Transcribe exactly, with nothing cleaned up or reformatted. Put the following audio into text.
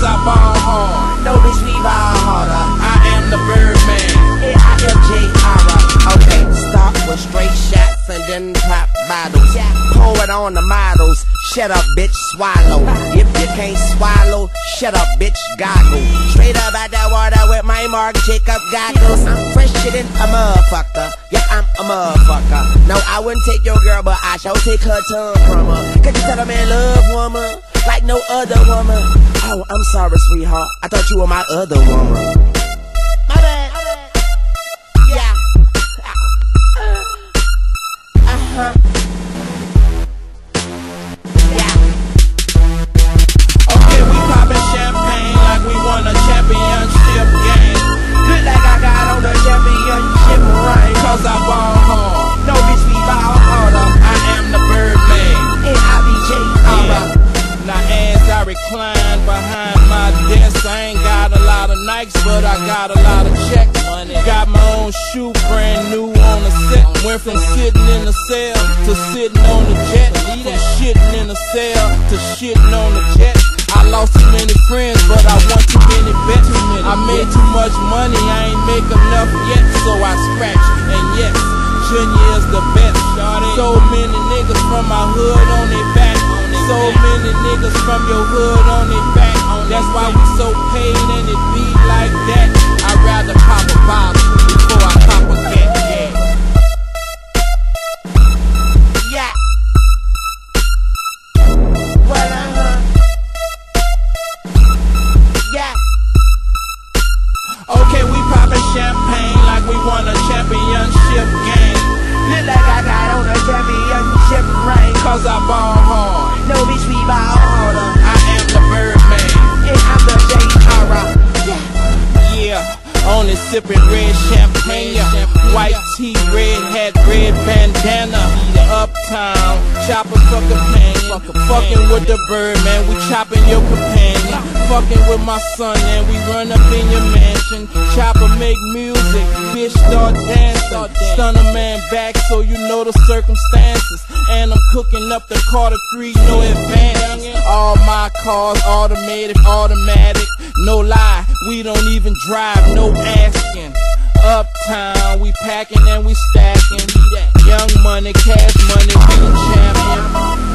cause I ball hard. No bitch, we ball harder. I am the Birdman. Yeah, I am J R. Okay, start with straight shots and then pop bottles. Pour it on the models. Shut up, bitch, swallow. If you can't swallow, shut up, bitch, goggle. Straight up out that water with my Mark Jacob goggles. I'm fresher than a motherfucker. Yeah, I'm a motherfucker. No, I wouldn't take your girl, but I shall take her tongue from her. Cause you tell a man love woman like no other woman. Oh, I'm sorry, sweetheart. I thought you were my other woman. My bad. Yeah. Uh-huh. Yeah. Okay, we poppin' champagne like we won a championship game. Look like I got on the championship ring. Cause I ball hard. No bitch, we ball harder. I am the Birdman. And I be J R. Yeah. Now as I recline behind my desk, I ain't got a lot of Nikes, but I got a lot of checks. Got my own shoe, brand new on the set. Went from sitting in the cell to sitting on the jet. From shitting in the cell to shitting on the jet. I lost too many friends, but I won too many bets. I made too much money, I ain't make enough yet, so I scratched. And yes, Junior is the best. So many niggas from my hood on their back. So many niggas from your hood on their back. That's why we so paid and it be like that. I'd rather pop a bottle before I pop a cat. Yeah. Yeah. Well, uh-huh. Yeah. Okay, we poppin' champagne like we won a championship game. Look like I got on a championship ring. Cause I ball hard. No bitch, we ball harder. I am the Birdman. And I'm the J R. Yeah. Yeah, only sippin' red champagne. White tee, red hat, red bandana. Uptown, chopper fuck a pain. Fucking with the Birdman, we chopping your companion. Fucking with my son and we run up in your mansion. Chopper make music, bitch start dancing. Stun a man back so you know the circumstances. And I'm cooking up the Carter three, no advance. All my cars automated, automatic. No lie, we don't even drive, no asking. Uptown, we packing and we stacking. Young money, cash money, we the champion.